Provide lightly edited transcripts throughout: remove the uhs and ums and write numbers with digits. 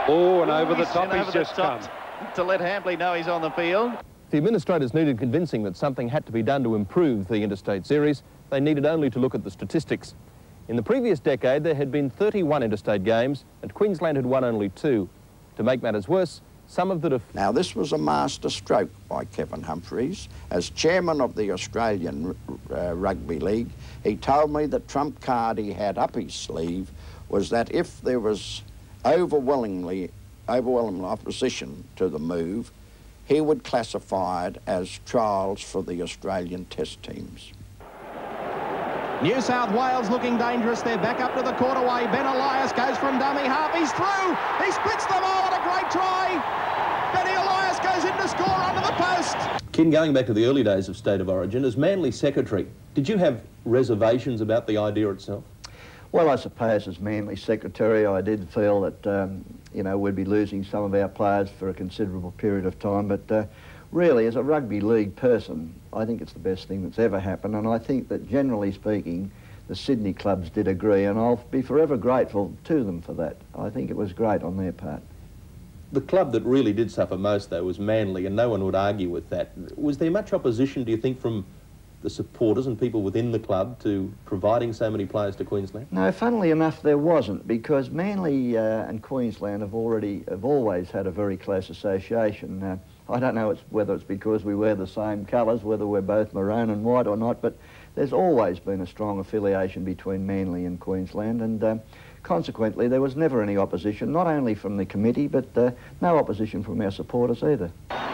Oh, and over the top he's just come. To let Hambley know he's on the field. The administrators needed convincing that something had to be done to improve the interstate series. They needed only to look at the statistics. In the previous decade, there had been 31 interstate games, and Queensland had won only 2. To make matters worse, some of the... Now, this was a master stroke by Kevin Humphreys. As chairman of the Australian Rugby League, he told me the trump card he had up his sleeve was that if there was overwhelming opposition to the move, he would classify it as trials for the Australian test teams. New South Wales looking dangerous. They're back up to the quarterway. Ben Elias goes from dummy half. He's through. He splits them all at a great try. Benny Elias goes in to score under the post. Ken, going back to the early days of State of Origin, as Manly secretary, did you have reservations about the idea itself? Well, I suppose as Manly secretary, I did feel that, you know, we'd be losing some of our players for a considerable period of time. But really, as a rugby league person, I think it's the best thing that's ever happened. And I think that, generally speaking, the Sydney clubs did agree, and I'll be forever grateful to them for that. I think it was great on their part. The club that really did suffer most, though, was Manly, and no one would argue with that. Was there much opposition, do you think, from the supporters and people within the club to providing so many players to Queensland? No, funnily enough, there wasn't, because Manly and Queensland have always had a very close association. I don't know whether it's because we wear the same colours, whether we're both maroon and white or not, but there's always been a strong affiliation between Manly and Queensland, and consequently there was never any opposition, not only from the committee, but no opposition from our supporters either.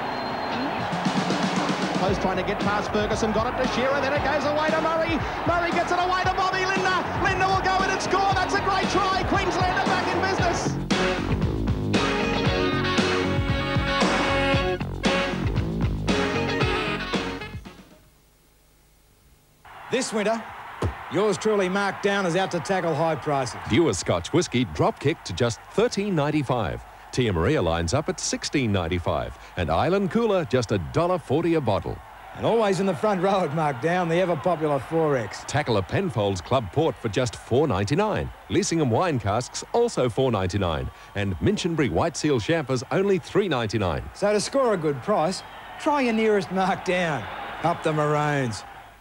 Post trying to get past Ferguson, got it to Shearer, then it goes away to Murray. Murray gets it away to Bobby Linder. Linder will go in and score. That's a great try. Queensland are back in business. This winter, yours truly, Mark Down, is out to tackle high prices. Viewer Scotch Whisky drop kick to just $13.95. Tia Maria lines up at $16.95, and Island Cooler just $1.40 a bottle. And always in the front row at Mark Down, the ever-popular 4X. Tackle a Penfolds Club Port for just $4.99. Leasingham wine casks also $4.99, and Minchinbury White Seal Champers only $3.99. So to score a good price, try your nearest Mark Down. Up the Maroons.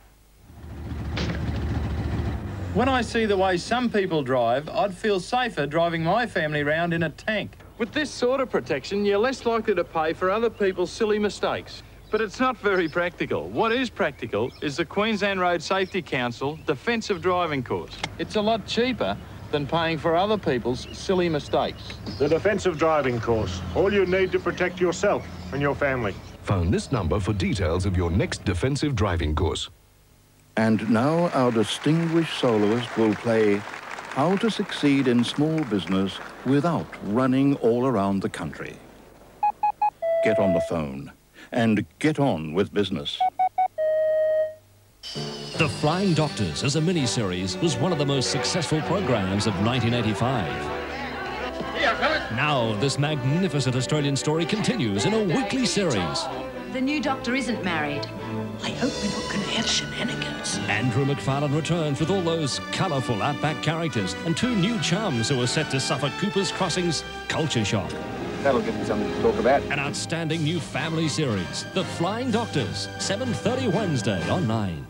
When I see the way some people drive, I'd feel safer driving my family round in a tank. With this sort of protection, you're less likely to pay for other people's silly mistakes. But it's not very practical. What is practical is the Queensland Road Safety Council defensive driving course. It's a lot cheaper than paying for other people's silly mistakes. The defensive driving course. All you need to protect yourself and your family. Phone this number for details of your next defensive driving course. And now our distinguished soloist will play How to Succeed in Small Business Without Running All Around the Country. Get on the phone and get on with business. The Flying Doctors as a mini-series was one of the most successful programs of 1985. Now this magnificent Australian story continues in a weekly series. The new doctor isn't married. I hope we're not going to have shenanigans. Andrew McFarlane returns with all those colourful outback characters and 2 new chums who are set to suffer Cooper's Crossing's culture shock. That'll give me something to talk about. An outstanding new family series, The Flying Doctors, 7:30 Wednesday on 9.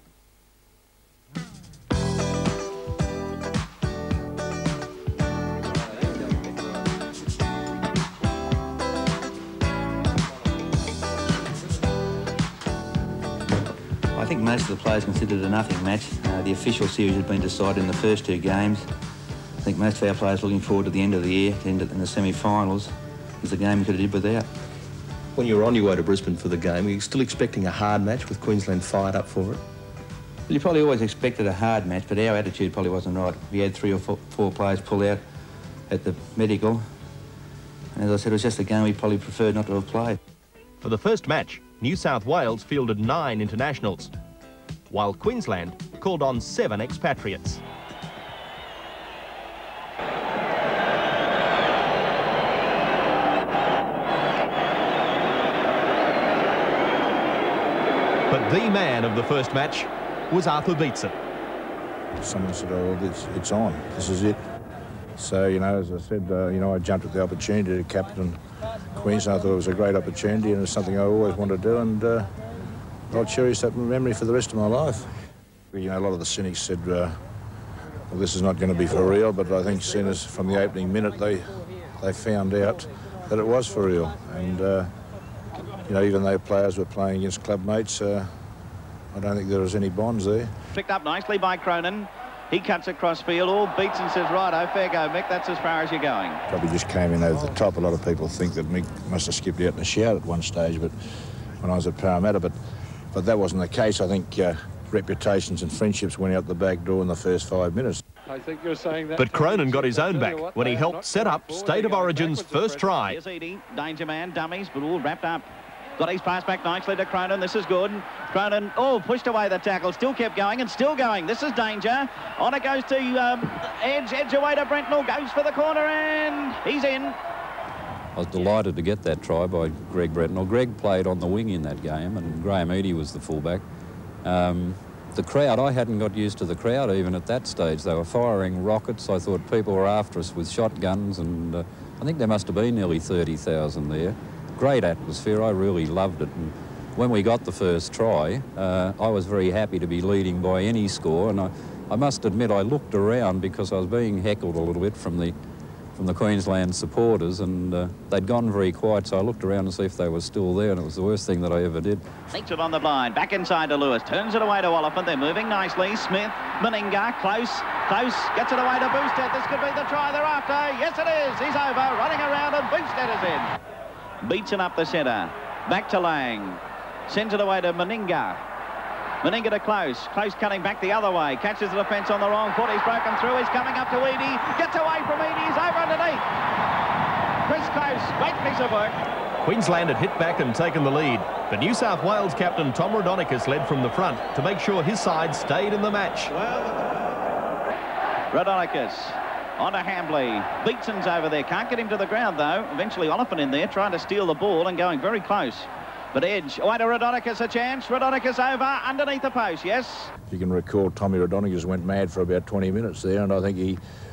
I think most of the players considered it a nothing match. The official series had been decided in the first 2 games. I think most of our players looking forward to the end of the year, to end in the semi-finals. It was a game we could have did without. When you were on your way to Brisbane for the game, were you still expecting a hard match with Queensland fired up for it? Well, you probably always expected a hard match, but our attitude probably wasn't right. We had 3 or 4 players pull out at the medical. And as I said, it was just a game we probably preferred not to have played. For the first match, New South Wales fielded 9 internationals, while Queensland called on 7 expatriates. But the man of the first match was Arthur Beetson. Someone said, oh, it's on. This is it. So, you know, as I said, you know, I jumped at the opportunity to captain Queensland. I thought it was a great opportunity and it's something I always wanted to do, and I'll cherish that memory for the rest of my life. You know, a lot of the cynics said, well, this is not going to be for real, but I think soon as from the opening minute they found out that it was for real. And, you know, even though players were playing against club mates, I don't think there was any bonds there. Picked up nicely by Cronin. He cuts across field. All beats and says, righto, fair go, Mick. That's as far as you're going. Probably just came in over the top. A lot of people think that Mick must have skipped out in a shout at one stage, but when I was at Parramatta, but that wasn't the case. I think reputations and friendships went out the back door in the first 5 minutes. I think you're saying that. But Cronin got his own back when he helped set up State of Origin's first try. Here's Edie, danger man, dummies, but all wrapped up. Got his pass back nicely to Cronin. This is good. Cronin, pushed away the tackle. Still kept going and still going. This is danger. On it goes to Edge away to Brentnell. Goes for the corner and he's in. I was delighted to get that try by Greg Brentnell. Greg played on the wing in that game and Graham Eadie was the fullback. The crowd, I hadn't got used to the crowd even at that stage. They were firing rockets. I thought people were after us with shotguns, and I think there must have been nearly 30,000 there. Great atmosphere. I really loved it. And when we got the first try, I was very happy to be leading by any score, and I must admit I looked around because I was being heckled a little bit from the Queensland supporters, and they'd gone very quiet, so I looked around to see if they were still there, and it was the worst thing that I ever did. Takes it on the blind, back inside to Lewis, turns it away to Oliphant. They're moving nicely. Smith, Meninga, close, gets it away to Boosted. This could be the try they're after. Yes, it is. He's over, running around, and Boosted is in. Beats it up the centre. Back to Lang. Sends it away to Meninga. Meninga to Close. Close cutting back the other way. Catches the defence on the wrong foot. He's broken through. He's coming up to Eadie. Gets away from Eadie. He's over underneath. Chris Close. Great piece of work. Queensland had hit back and taken the lead, but New South Wales captain Tom Rhodonikis led from the front to make sure his side stayed in the match. Rhodonikis on to Hambley. Beatson's over there. Can't get him to the ground, though. Eventually Oliphant in there trying to steal the ball and going very close. But Edge, away to Rhodonikis, a chance. Rhodonikis over, underneath the post, yes. You can recall Tommy Rhodonikis went mad for about 20 minutes there, and I think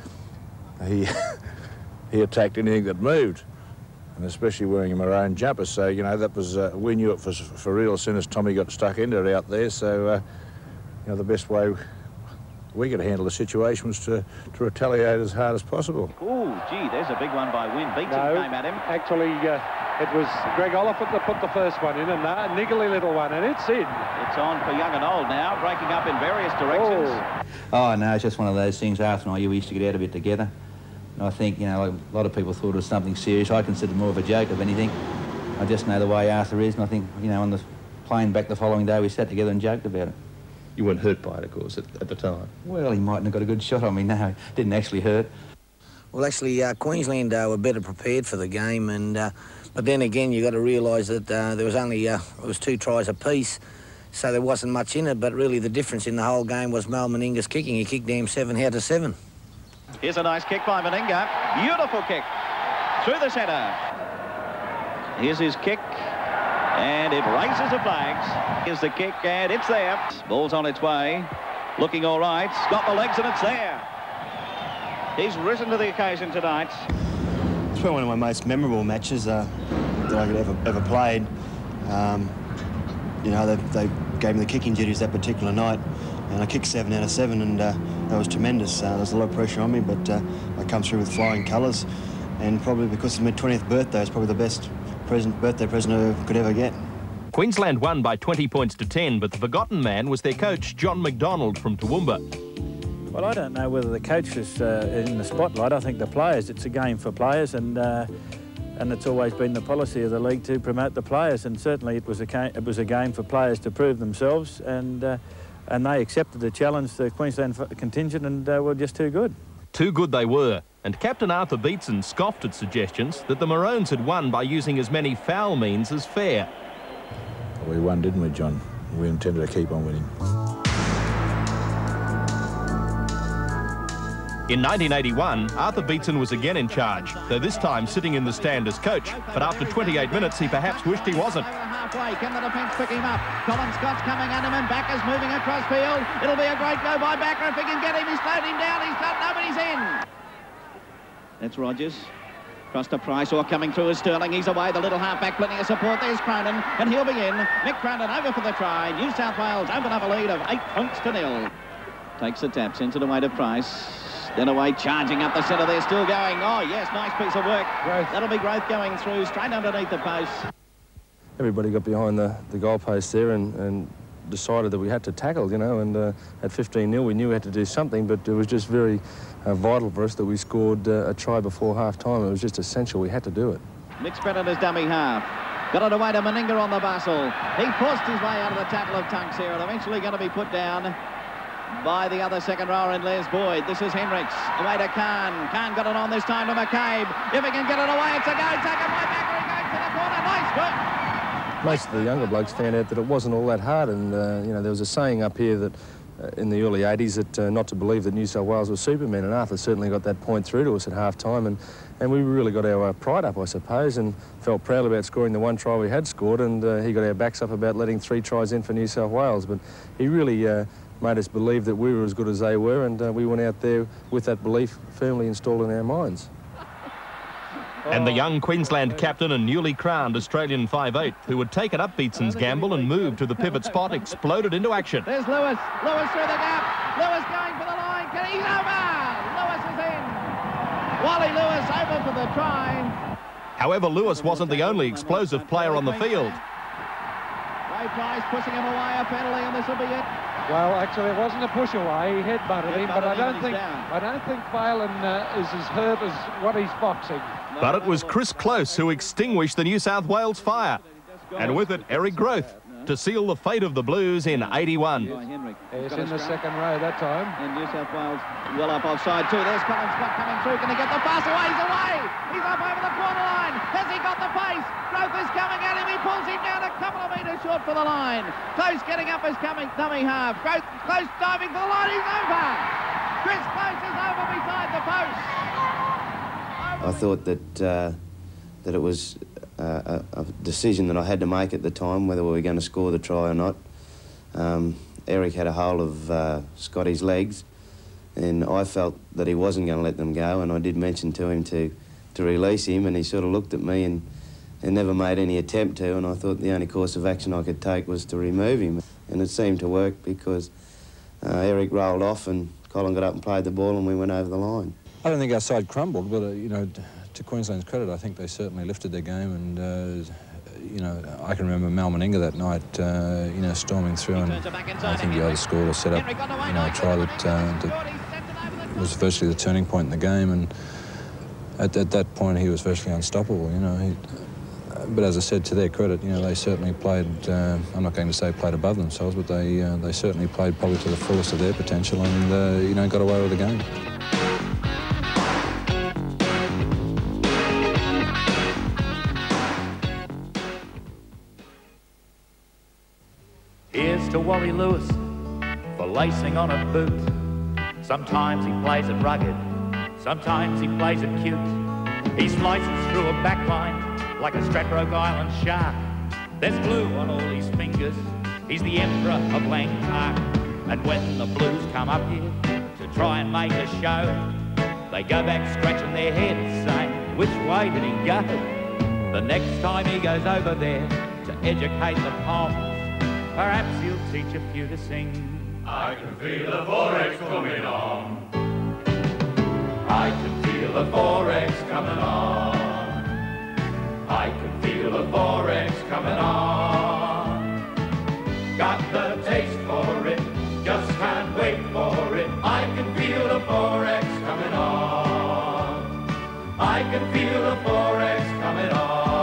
he attacked anything that moved, and especially wearing a maroon jumper. So, you know, that was, we knew it was for real as soon as Tommy got stuck into it out there. So, you know, the best way we could handle the situation was to retaliate as hard as possible. Oh, gee, there's a big one by Wynn. Beatson came at him. Actually, it was Greg Oliphant that put the first one in, and a niggly little one, and it's in. It's on for young and old now, breaking up in various directions. Oh, no, it's just one of those things. Arthur and I, we used to get out a bit together. And I think, you know, a lot of people thought it was something serious. I consider it more of a joke of anything. I just know the way Arthur is, and I think, you know, on the plane back the following day, we sat together and joked about it. You weren't hurt by it, of course, at the time? Well, he mightn't have got a good shot on me. No, it didn't actually hurt. Well, actually, Queensland were better prepared for the game, and but then again, you've got to realise that there was only it was 2 tries apiece, so there wasn't much in it. But really, the difference in the whole game was Mal Meninga's kicking. He kicked them 7 out of 7. Here's a nice kick by Meninga. Beautiful kick through the centre. Here's his kick. And it raises the flags. Here's the kick, and it's there. Ball's on its way. Looking all right. Got the legs, and it's there. He's risen to the occasion tonight. It's probably one of my most memorable matches that I could ever played. You know, they gave me the kicking duties that particular night, and I kicked 7 out of 7, and that was tremendous. There was a lot of pressure on me, but I come through with flying colours, and probably because it's my 20th birthday, it's probably the best birthday present I could ever get. Queensland won by 20 points to 10, but the forgotten man was their coach, John McDonald from Toowoomba. Well, I don't know whether the coach is in the spotlight. I think the players. It's a game for players, and it's always been the policy of the league to promote the players. And certainly it was a game for players to prove themselves, and they accepted the challenge, the Queensland contingent, and were just too good. Too good they were, and Captain Arthur Beatson scoffed at suggestions that the Maroons had won by using as many foul means as fair. We won, didn't we, John? We intended to keep on winning. In 1981, Arthur Beatson was again in charge, though this time sitting in the stand as coach. But after 28 minutes, he perhaps wished he wasn't. Halfway, can the defence pick him up? Colin Scott's coming at him, and Backer's moving across field. It'll be a great go by Backer. If he can get him, he's slowed him down. He's got nobody's in. That's Rogers. Cross to Price, or coming through is Sterling. He's away, the little half-back, plenty of support. There's Cronin, and he'll be in. Mick Cronin over for the try. New South Wales open up a lead of 8 points to 0. Takes the tap, sends it away to Price. Then away, charging up the centre. They're still going. Oh, yes, nice piece of work. Growth. That'll be Growth going through, straight underneath the post. Everybody got behind the goalpost there and decided that we had to tackle, you know, and at 15-0 we knew we had to do something, but it was just very vital for us that we scored a try before half-time. It was just essential. We had to do it. Mick Brennan dummy half. Got it away to Meninga on the bustle. He forced his way out of the tackle of Tunks here and eventually going to be put down by the other second rower in Les Boyd. This is Hendricks. Away to Khan. Khan got it on this time to McCabe. If he can get it away, it's a go. Taken by Backer. He goes to the corner. Nice work. Most of the younger blokes found out that it wasn't all that hard, and you know, there was a saying up here that in the early 80s that not to believe that New South Wales was Superman, and Arthur certainly got that point through to us at half-time, and we really got our pride up, I suppose, and felt proud about scoring the one try we had scored, and he got our backs up about letting 3 tries in for New South Wales, but he really made us believe that we were as good as they were, and we went out there with that belief firmly installed in our minds. And the young Queensland captain and newly crowned Australian 5'8", who had taken up Beatson's gamble and moved to the pivot spot, exploded into action. There's Lewis. Lewis through the gap. Lewis going for the line. He's over. Lewis is in. Wally Lewis over for the try. However, Lewis wasn't the only explosive player on the field. Ray Price pushing him away, a penalty, and this will be it. Well, actually, it wasn't a push away. He headbutted him, but I don't think Phelan is as hurt as what he's boxing. But it was Chris Close who extinguished the New South Wales fire. And with it, Eric Growth to seal the fate of the Blues in 81. He's in the second row that time. And New South Wales well up offside too. There's Colin Scott coming through. Can he get the pass away? He's away. He's up over the corner line. Has he got the pace? Growth is coming at him. He pulls him down a couple of metres short for the line. Close getting up is coming. Dummy half. Growth Close diving for the line. He's over. Chris Close is over beside the post. I thought that it was a decision that I had to make at the time, whether we were going to score the try or not. Eric had a hold of Scotty's legs, and I felt that he wasn't going to let them go, and I did mention to him to release him, and he sort of looked at me and never made any attempt to, and I thought the only course of action I could take was to remove him. And it seemed to work because Eric rolled off and Colin got up and played the ball and we went over the line. I don't think our side crumbled, but, you know, to Queensland's credit, I think they certainly lifted their game and, you know, I can remember Mal Meninga that night, you know, storming through, and I think the other scored or set up, you know, a try that was virtually the turning point in the game, and at that point he was virtually unstoppable, you know. But as I said, to their credit, you know, they certainly played, I'm not going to say played above themselves, but they certainly played probably to the fullest of their potential and, you know, got away with the game. Here's to Wally Lewis for lacing on a boot. Sometimes he plays it rugged, sometimes he plays it cute. He slices through a backline like a Stradbroke Island shark. There's blue on all his fingers, he's the emperor of Lang Park. And when the Blues come up here to try and make a show, they go back scratching their heads saying, which way did he go? The next time he goes over there to educate the Poms, perhaps he'll teach a few to sing. I can feel the forex coming on. I can feel the forex coming on. I can feel the forex coming on. Got the taste for it, just can't wait for it. I can feel the forex coming on. I can feel the forex coming on.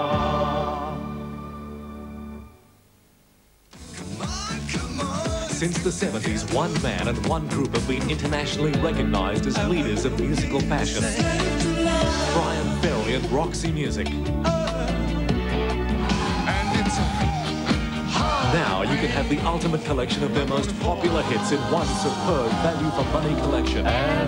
Since the 70s, one man and one group have been internationally recognised as leaders of musical passion. Brian Ferry and Roxy Music. Now you can have the ultimate collection of their most popular hits in one superb value-for-money collection.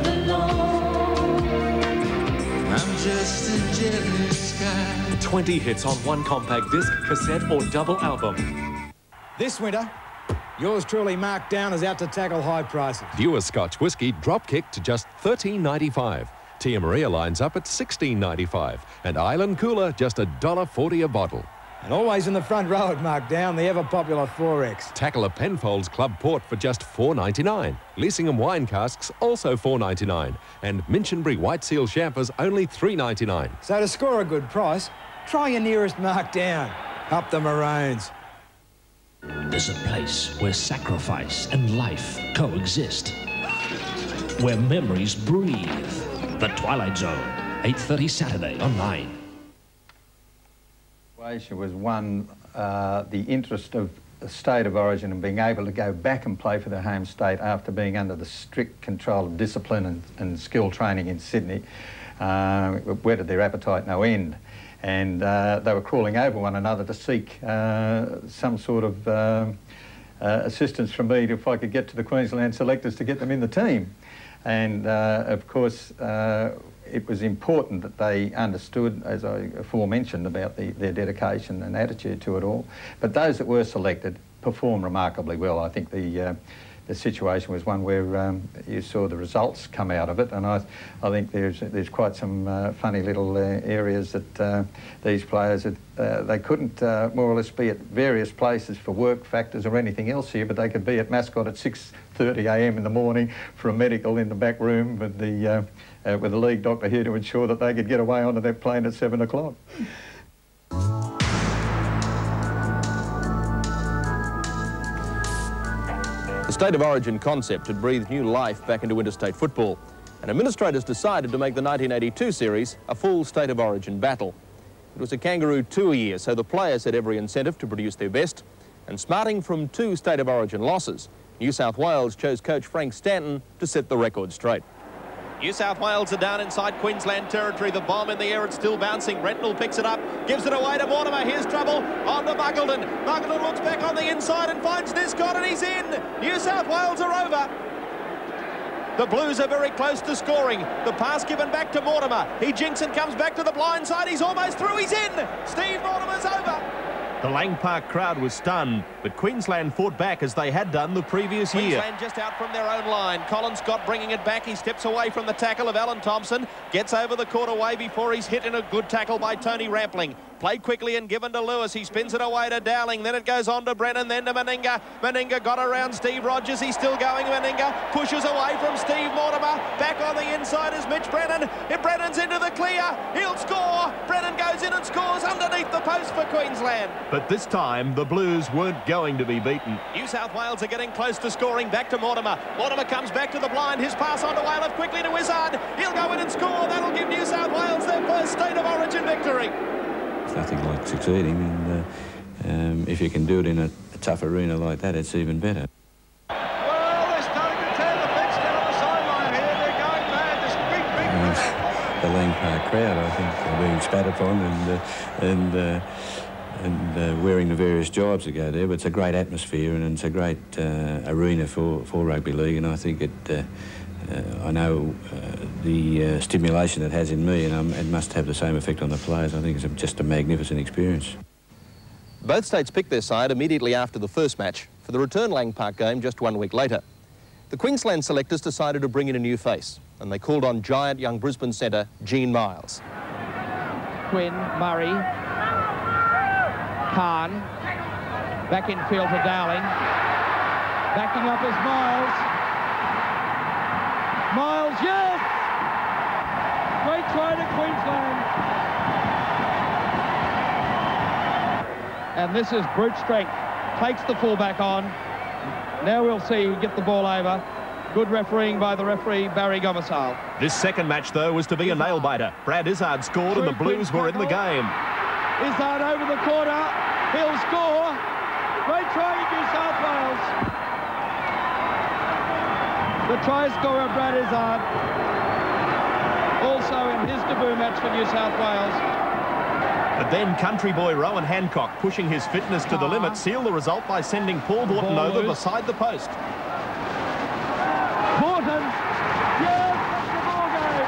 I'm just a jealous guy. 20 hits on one compact disc, cassette or double album. This winter, yours truly, Mark Down, is out to tackle high prices. Viewer Scotch Whisky drop kick to just $13.95. Tia Maria lines up at $16.95 and Island Cooler just $1.40 a bottle. And always in the front row at Markdown, the ever-popular 4X. Tackle a Penfolds Club Port for just $4.99. Leasingham wine casks also $4.99. And Minchinbury White Seal Champers only $3.99. So to score a good price, try your nearest Markdown. Up the Maroons. There's a place where sacrifice and life coexist. Where memories breathe. The Twilight Zone, 8:30 Saturday on 9. Was one, the interest of the state of origin and being able to go back and play for their home state after being under the strict control of discipline and skill training in Sydney, whetted their appetite no end. And they were crawling over one another to seek some sort of assistance from me if I could get to the Queensland selectors to get them in the team. And of course, it was important that they understood, as I aforementioned, about their dedication and attitude to it all. But those that were selected performed remarkably well. I think the situation was one where you saw the results come out of it, and I think there's quite some funny little areas that these players, they couldn't more or less be at various places for work factors or anything else here, but they could be at Mascot at 6:30 a.m. in the morning for a medical in the back room with the league doctor here to ensure that they could get away onto their plane at 7 o'clock. The State of Origin concept had breathed new life back into interstate football, and administrators decided to make the 1982 series a full State of Origin battle. It was a kangaroo tour year, so the players had every incentive to produce their best, and smarting from 2 State of Origin losses, New South Wales chose coach Frank Stanton to set the record straight. New South Wales are down inside Queensland territory. The bomb in the air, it's still bouncing. Brentnell picks it up, gives it away to Mortimer. Here's trouble on to Muggleton. Muggleton looks back on the inside and finds Niscott, and he's in. New South Wales are over. The Blues are very close to scoring. The pass given back to Mortimer. He jinks and comes back to the blind side. He's almost through. He's in. Steve Mortimer's over. The Lang Park crowd was stunned, but Queensland fought back as they had done the previous year. Queensland just out from their own line. Colin Scott bringing it back. He steps away from the tackle of Alan Thompson. Gets over the quarterway before he's hit in a good tackle by Tony Rampling. Played quickly and given to Lewis. He spins it away to Dowling. Then it goes on to Brennan, then to Meninga. Meninga got around Steve Rogers. He's still going. Meninga pushes away from Steve Mortimer. Back on the inside is Mitch Brennan. If Brennan's into the clear, he'll score. Brennan goes in and scores underneath the post for Queensland. But this time, the Blues weren't going to be beaten. New South Wales are getting close to scoring. Back to Mortimer. Mortimer comes back to the blind. His pass on to Whalef quickly to Wizard. He'll go in and score. That'll give New South Wales their first State of Origin victory. It's nothing like succeeding, and if you can do it in a tough arena like that, it's even better. Well, they're starting to tear the fence down on the sideline here. They're going mad. This big The Lang Park crowd, I think, are being spat upon and wearing the various jibes that go there. But it's a great atmosphere and it's a great arena for rugby league, and I think it. I know the stimulation it has in me, and it must have the same effect on the players. I think it's just a magnificent experience. Both states picked their side immediately after the first match for the return Lang Park game just 1 week later. The Queensland selectors decided to bring in a new face, and they called on giant young Brisbane centre Gene Miles. Quinn, Murray, Khan, back in field to Dowling, backing up is Miles. Miles, yes! Great try to Queensland. And this is brute strength. Takes the fullback on. Now we'll see who get the ball over. Good refereeing by the referee, Barry Gomersal. This second match, though, was to be a nail-biter. Brad Izzard scored and the Blues were in the game. Izzard over the corner. He'll score. Great try in New South Wales. The try scorer, Brad Izzard, also in his debut match for New South Wales. But then country boy Rowan Hancock, pushing his fitness to the limit, sealed the result by sending Paul Borton over beside the post. Borton, yes, the ball game.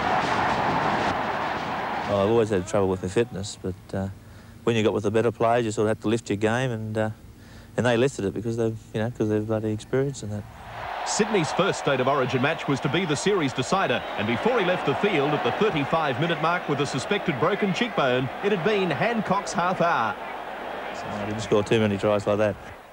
Well, I've always had trouble with my fitness, but when you got with the better players, you sort of have to lift your game, and they lifted it because they've bloody experienced in that. Sydney's first State of Origin match was to be the series decider, and before he left the field at the 35-minute mark with a suspected broken cheekbone, it had been Hancock's half hour. I didn't score too many tries like that.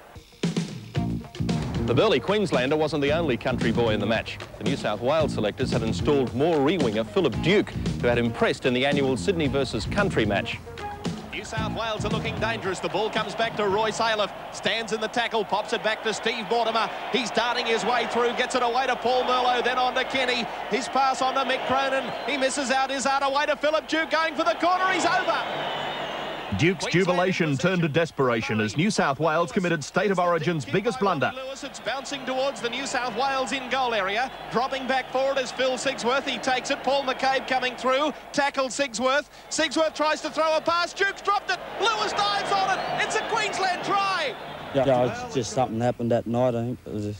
The burly Queenslander wasn't the only country boy in the match. The New South Wales selectors had installed Maori winger Philip Duke, who had impressed in the annual Sydney versus Country match. New South Wales are looking dangerous. The ball comes back to Roy Saliff. Stands in the tackle, pops it back to Steve Mortimer. He's darting his way through, gets it away to Paul Merlo, then on to Kenny. His pass on to Mick Cronin. He misses out his out away to Philip Duke, going for the corner. He's over. Duke's jubilation turned to desperation as New South Wales committed State of Origin's biggest blunder. Lewis, it's bouncing towards the New South Wales in goal area. Dropping back forward is Phil Sigsworth. He takes it. Paul McCabe coming through. Tackles Sigsworth. Sigsworth tries to throw a pass. Duke's dropped it. Lewis dives on it. It's a Queensland try. Yeah, it's just something happened that night. I think it was just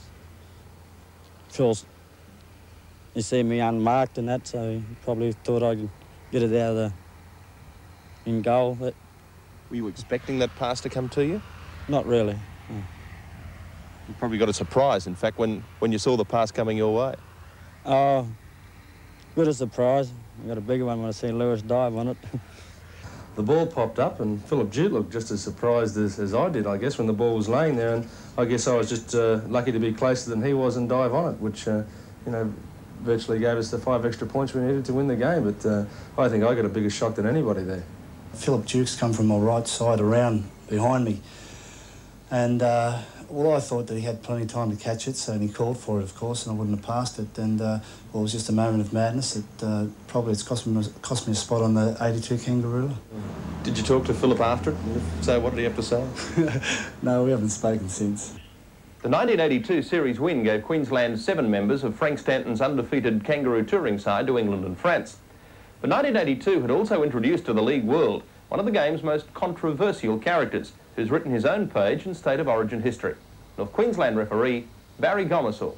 Phil's. He seen me unmarked and that, so he probably thought I could get it out of the in goal. But were you expecting that pass to come to you? Not really. No. You probably got a surprise, in fact, when you saw the pass coming your way. Oh, good a surprise. I got a bigger one when I seen Lewis dive on it. The ball popped up and Philip Duke looked just as surprised as I did, I guess, when the ball was laying there. And I guess I was just lucky to be closer than he was and dive on it, which, you know, virtually gave us the 5 extra points we needed to win the game. But I think I got a bigger shock than anybody there. Philip Duke's come from my right side around behind me, and well, I thought that he had plenty of time to catch it, so he called for it, of course, and I wouldn't have passed it. And well, it was just a moment of madness. Probably it's cost me a spot on the 82 Kangaroo. Did you talk to Philip after it? So what did he have to say? No, we haven't spoken since. The 1982 series win gave Queensland 7 members of Frank Stanton's undefeated Kangaroo touring side to England and France. But 1982 had also introduced to the league world one of the game's most controversial characters, who's written his own page in State of Origin history. North Queensland referee Barry Gomersall.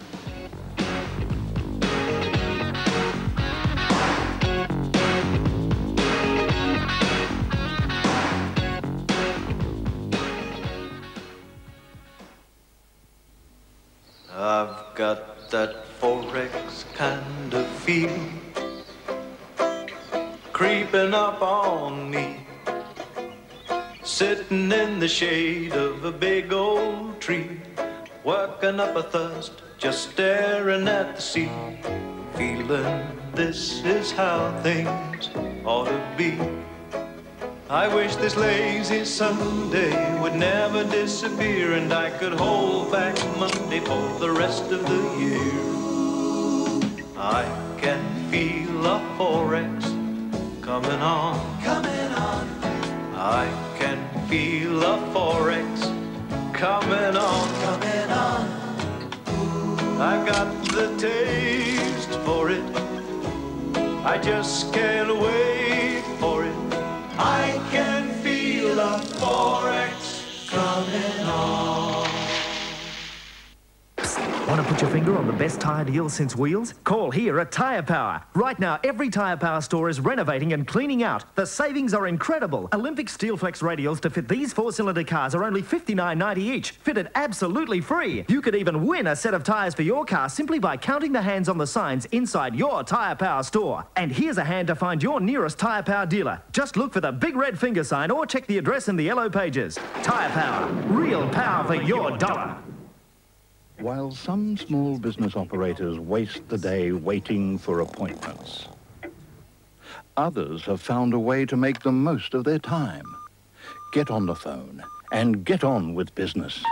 I've got that Forex kind of feel creeping up on me, sitting in the shade of a big old tree, working up a thirst, just staring at the sea, feeling this is how things ought to be. I wish this lazy Sunday would never disappear and I could hold back Monday for the rest of the year. I can feel a Forex coming on, coming on. I can feel a Forex coming on, coming on. I got the taste for it. I just can't wait for it. I can feel a Forex coming on. Want to put your finger on the best tyre deal since wheels? Call here at Tyre Power. Right now, every Tyre Power store is renovating and cleaning out. The savings are incredible. Olympic Steelflex radials to fit these 4-cylinder cars are only $59.90 each, fitted absolutely free. You could even win a set of tyres for your car simply by counting the hands on the signs inside your Tyre Power store. And here's a hand to find your nearest Tyre Power dealer. Just look for the big red finger sign or check the address in the yellow pages. Tyre Power, real power for your dollar. While some small business operators waste the day waiting for appointments, others have found a way to make the most of their time. Get on the phone and get on with business.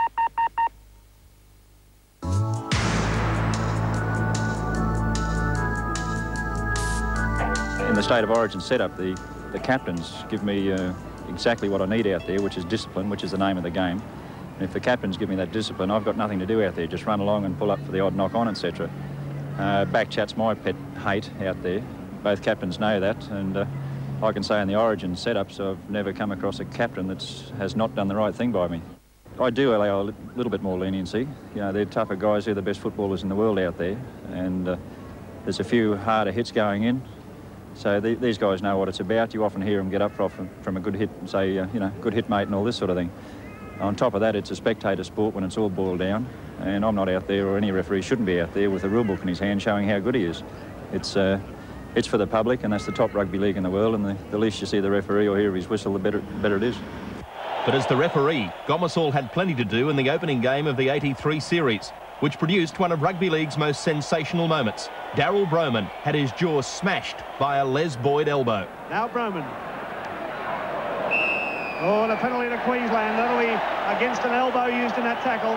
In the State of Origin setup, the captains give me exactly what I need out there, which is discipline, which is the name of the game. And if the captains give me that discipline, I've got nothing to do out there, just run along and pull up for the odd knock on, etc. Back chat's my pet hate out there. Both captains know that, and I can say in the Origin setups, I've never come across a captain that has not done the right thing by me. I do allow a little bit more leniency. You know, they're tougher guys, they're the best footballers in the world out there, and there's a few harder hits going in. So these guys know what it's about. You often hear them get up from a good hit and say, you know, good hit, mate, and all this sort of thing. On top of that, it's a spectator sport when it's all boiled down, and I'm not out there, or any referee shouldn't be out there with a rule book in his hand showing how good he is. It's for the public, and that's the top rugby league in the world, and the least you see the referee or hear his whistle, the better it is. But as the referee, Gomersall had plenty to do in the opening game of the 83 series, which produced one of rugby league's most sensational moments. Darryl Broman had his jaw smashed by a Les Boyd elbow. Now Broman. Oh, and a penalty to Queensland. That'll be against an elbow used in that tackle.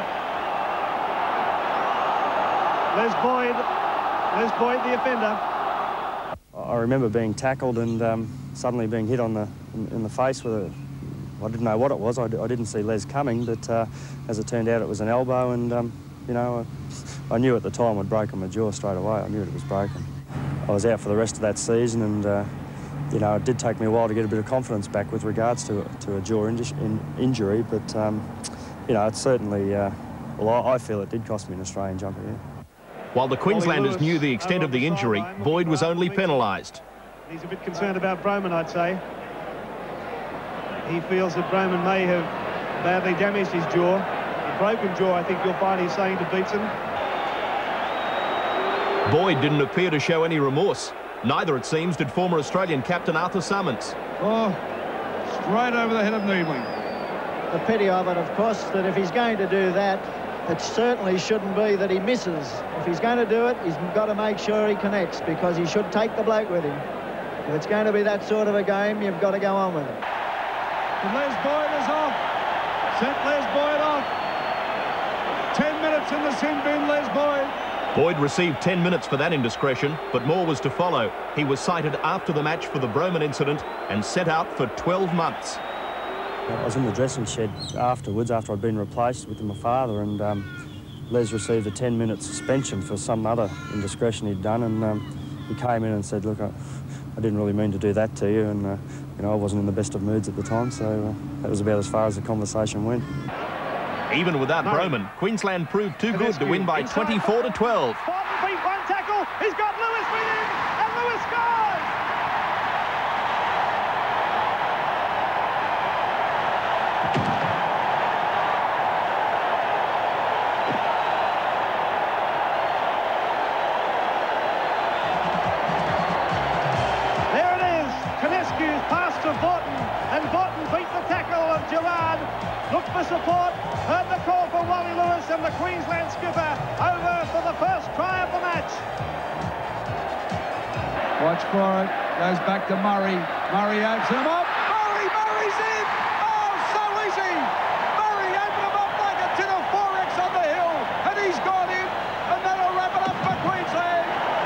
Les Boyd the offender. I remember being tackled and suddenly being hit in the face with a... I didn't know what it was. I didn't see Les coming, but as it turned out, it was an elbow, and you know, I knew at the time I'd broken my jaw straight away. I knew it was broken. I was out for the rest of that season, and you know, it did take me a while to get a bit of confidence back with regards to a jaw injury, but you know, it's certainly, well, I feel it did cost me an Australian jumper, yeah. While the Queenslanders knew the extent of the injury, Boyd was only penalised. He's a bit concerned about Broman, I'd say. He feels that Broman may have badly damaged his jaw. A broken jaw, I think you'll find he's saying to Beatson. Boyd didn't appear to show any remorse. Neither, it seems, did former Australian captain Arthur Summons. Oh, straight over the head of Niebling. The pity of it, of course, that if he's going to do that, it certainly shouldn't be that he misses. If he's going to do it, he's got to make sure he connects, because he should take the bloke with him. If it's going to be that sort of a game, you've got to go on with it. And Les Boyd is off. Sent Les Boyd off. 10 minutes in the sin bin, Les Boyd. Boyd received 10 minutes for that indiscretion, but more was to follow. He was cited after the match for the Broman incident and sent out for 12 months. I was in the dressing shed afterwards, after I'd been replaced with my father, and Les received a 10-minute suspension for some other indiscretion he'd done, and he came in and said, look, I didn't really mean to do that to you, and you know, I wasn't in the best of moods at the time, so that was about as far as the conversation went. Even without Broman, Queensland proved too good to win by 24-12. Fortin beat one tackle. He's got Lewis with him, and Lewis scores! There it is. Conescu's pass to Fortin, and Fortin beat the tackle of Gerard. Looked for support, heard the call for Wally Lewis, and the Queensland skipper over for the first try of the match. Watch for it. Goes back to Murray. Murray opens him up. Murray's in! Oh, so easy! Murray opened him up like a tin of 4X on the hill, and he's gone in, and that'll wrap it up for Queensland.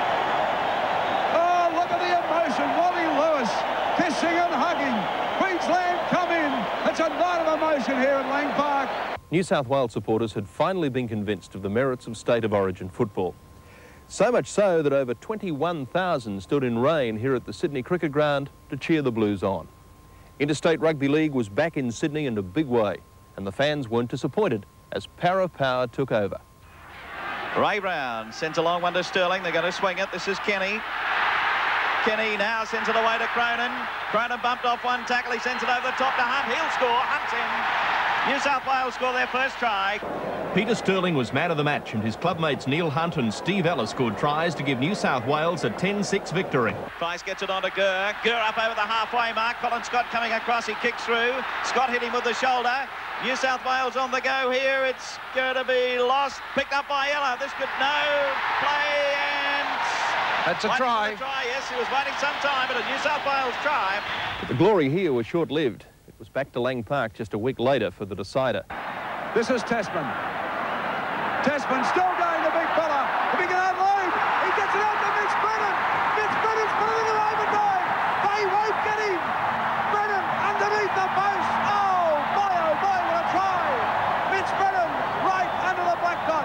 Oh, look at the emotion. Wally Lewis kissing and hugging. Queensland come in. It's a night of emotion here at Lang Park. New South Wales supporters had finally been convinced of the merits of State of Origin football. So much so that over 21,000 stood in rain here at the Sydney Cricket Ground to cheer the Blues on. Interstate Rugby League was back in Sydney in a big way, and the fans weren't disappointed as Para Power took over. Ray Brown sends a long one to Sterling. They're going to swing it. This is Kenny. Kenny now sends it away to Cronin. Cronin bumped off one tackle. He sends it over the top to Hunt. He'll score. Hunt's in. New South Wales score their first try. Peter Sterling was man of the match, and his clubmates Neil Hunt and Steve Ellis scored tries to give New South Wales a 10-6 victory. Price gets it on to Gurr. Gurr up over the halfway mark. Colin Scott coming across. He kicks through. Scott hit him with the shoulder. New South Wales on the go here. It's going to be lost. Picked up by Ella. This could no play, and that's a try. Yes, he was waiting some time, but a New South Wales try. But the glory here was short-lived. It was back to Lang Park just a week later for the decider. This is Tasman. Tasman still going, the big fella. The big unload. He gets it out to Mitch Brennan. Mitch Brennan's put it in the overdrive. They won't get him. Brennan underneath the post. Oh, my, what a try. Mitch Brennan right under the black dot.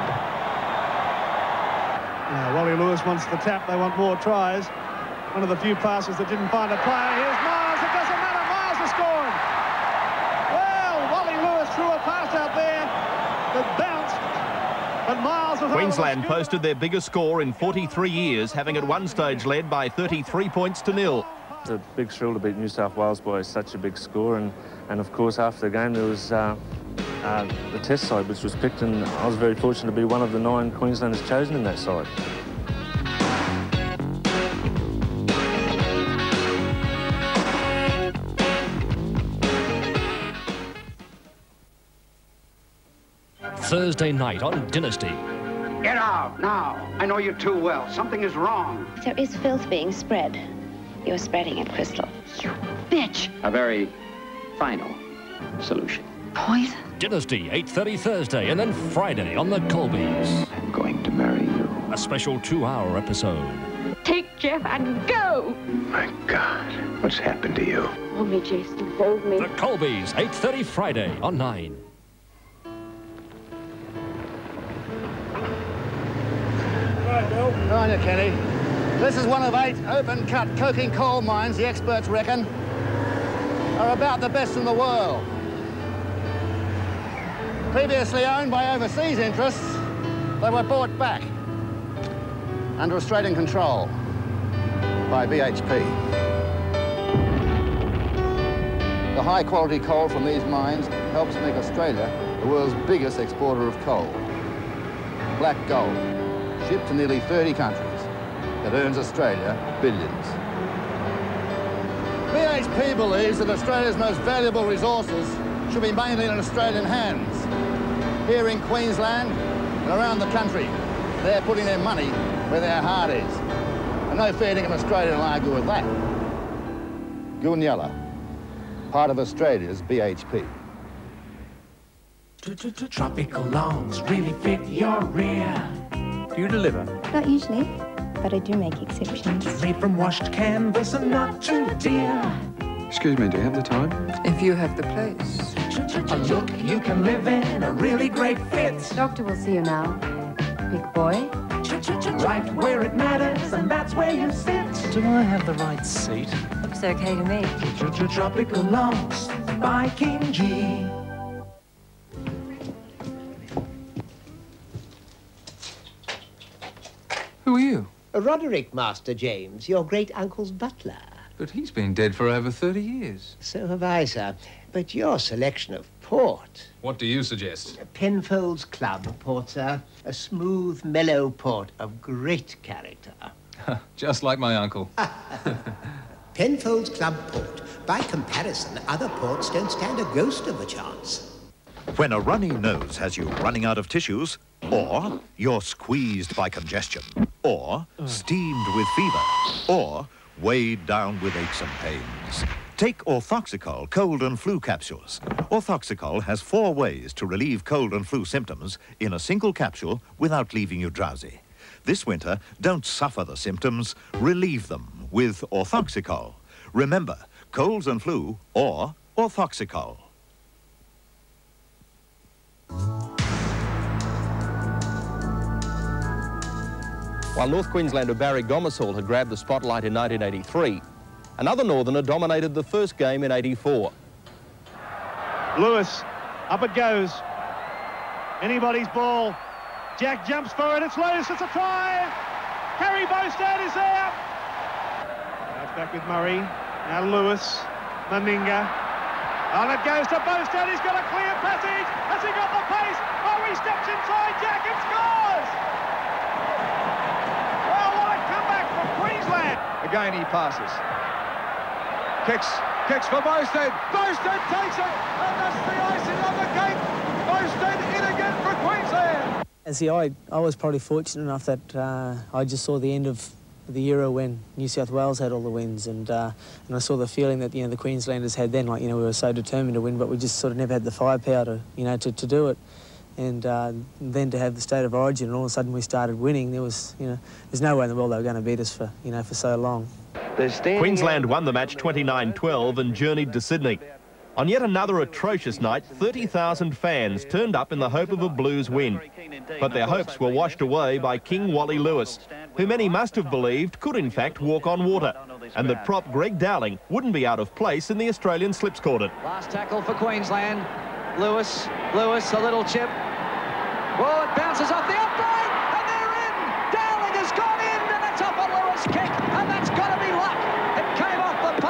Now, Wally Lewis wants the tap. They want more tries. One of the few passes that didn't find a player. Here's Miles. It doesn't matter. Miles has scored. Well, Wally Lewis threw a pass out there that bounced, but Miles was Queensland posted their biggest score in 43 years, having at one stage led by 33 points to nil. It's a big thrill to beat New South Wales by such a big score, and of course after the game there was the test side which was picked, and I was very fortunate to be one of the 9 Queenslanders chosen in that side. Thursday night on Dynasty. Get out, now. I know you too well. Something is wrong. There is filth being spread. You're spreading it, Crystal. You bitch! A very final solution. Poison? Dynasty, 8:30 Thursday, and then Friday on the Colbys. I'm going to marry you. A special 2-hour episode. Take Jeff and go! My God, what's happened to you? Hold me, Jason. Hold me. The Colbys, 8:30 Friday on 9. Go on you, Kenny. This is one of 8 open-cut coking coal mines the experts reckon are about the best in the world. Previously owned by overseas interests, they were bought back under Australian control by BHP. The high-quality coal from these mines helps make Australia the world's biggest exporter of coal. Black gold, shipped to nearly 30 countries, that earns Australia billions. BHP believes that Australia's most valuable resources should be mainly in Australian hands. Here in Queensland and around the country, they're putting their money where their heart is. And no fair dinkum Australia will argue with that. Goonyella, part of Australia's BHP. Tropical longs really fit your rear. Do you deliver? Not usually, but I do make exceptions. Made from washed canvas and not too dear. Excuse me, do you have the time? If you have the place. A look you can live in, a really great fit. Doctor will see you now, big boy. Right where it matters, and that's where you sit. Do I have the right seat? Looks okay to me. Tropical longs by King G. Who are you? Roderick, Master James, your great-uncle's butler. But he's been dead for over 30 years. So have I, sir. But your selection of port... What do you suggest? Penfold's Club port, sir. A smooth, mellow port of great character. Just like my uncle. Penfold's Club port. By comparison, other ports don't stand a ghost of a chance. When a runny nose has you running out of tissues, or you're squeezed by congestion, or steamed with fever, or weighed down with aches and pains, take Orthoxicol cold and flu capsules. Orthoxicol has 4 ways to relieve cold and flu symptoms in a single capsule without leaving you drowsy. This winter, don't suffer the symptoms, relieve them with Orthoxicol. Remember, colds and flu or Orthoxicol. While North Queenslander Barry Gomersall had grabbed the spotlight in 1983, another Northerner dominated the first game in '84. Lewis, up it goes. Anybody's ball. Jack jumps for it. It's loose. It's a try. Harry Bostad is there. Now it's back with Murray. Now Lewis. Meninga. On it goes to Bostad. He's got a clear passage. Has he got the pace? Oh, he steps inside Jack and scores! Well, what a comeback from Queensland. Again he passes. Kicks for Bostad. Bostad takes it, and that's the icing on the cake. Bostad in again for Queensland. See, I was probably fortunate enough that I just saw the end of the era when New South Wales had all the wins, and I saw the feeling that the Queenslanders had then, like we were so determined to win, but we just sort of never had the firepower to to do it. And then to have the state of origin, and all of a sudden we started winning. There was there's no way in the world they were going to beat us for for so long. Queensland won the match 29-12 and journeyed to Sydney. On yet another atrocious night, 30,000 fans turned up in the hope of a Blues win. But their hopes were washed away by King Wally Lewis, who many must have believed could in fact walk on water, and that prop Greg Dowling wouldn't be out of place in the Australian slips cordon. Last tackle for Queensland. Lewis, a little chip. Well, it bounces off the upright, and they're in! Dowling has gone in, and it's off a Lewis kick, and that's got to be luck. It came off the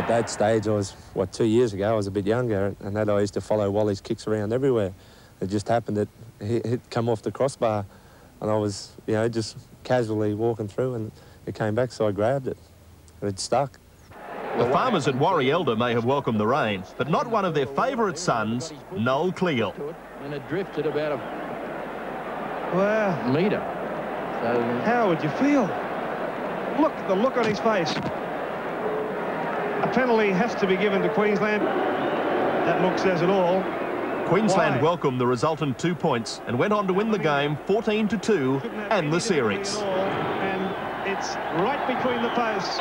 At that stage, I was, what, 2 years ago, I was a bit younger, and that I used to follow Wally's kicks around everywhere. It just happened that he'd come off the crossbar, and I was, you know, just casually walking through, and it came back, so I grabbed it, and it stuck. The farmers at Warrie Elder may have welcomed the rain, but not one of their favourite sons, Noel Cleal. And it drifted about a metre. So, how would you feel? Look at the look on his face. A penalty has to be given to Queensland. That look says it all. Queensland welcomed the resultant 2 points and went on to win the game 14-2 and the series. And it's right between the posts.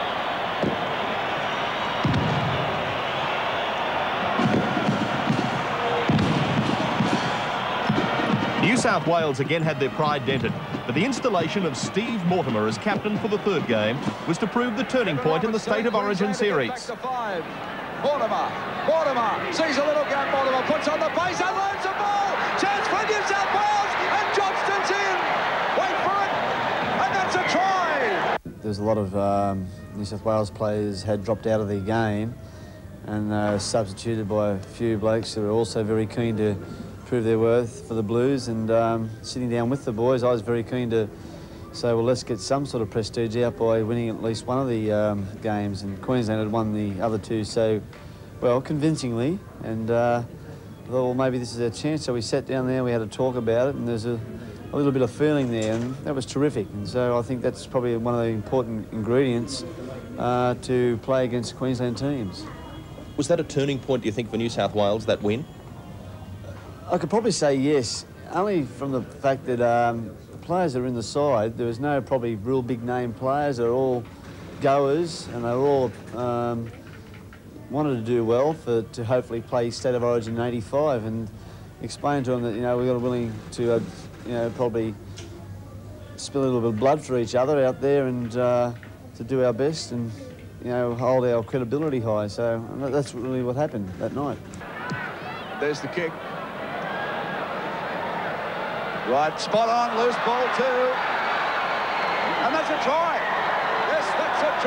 New South Wales again had their pride dented, but the installation of Steve Mortimer as captain for the third game was to prove the turning point in the State of Origin series. Mortimer sees a little gap. Mortimer puts on the pace and learns the ball. Chance for New South Wales, and Johnston's in. Wait for it, and that's a try. There's a lot of New South Wales players had dropped out of their game and substituted by a few blokes who were also very keen to prove their worth for the Blues. And sitting down with the boys, I was very keen to say, well, let's get some sort of prestige out by winning at least one of the games. And Queensland had won the other two so, well, convincingly. And I thought, well, maybe this is our chance. So we sat down there, we had a talk about it, and there's a little bit of feeling there, and that was terrific. And so I think that's probably one of the important ingredients to play against Queensland teams. Was that a turning point, do you think, for New South Wales, that win? I could probably say yes, only from the fact that the players that are in the side, there was no probably real big name players. They're all goers, and they were all wanted to do well to hopefully play State of Origin in '85, and explain to them that, you know, we got willing to you know, probably spill a little bit of blood for each other out there, and to do our best and, you know, hold our credibility high. So that's really what happened that night. There's the kick. Right, spot on, loose ball too. And that's a try. Yes, that's a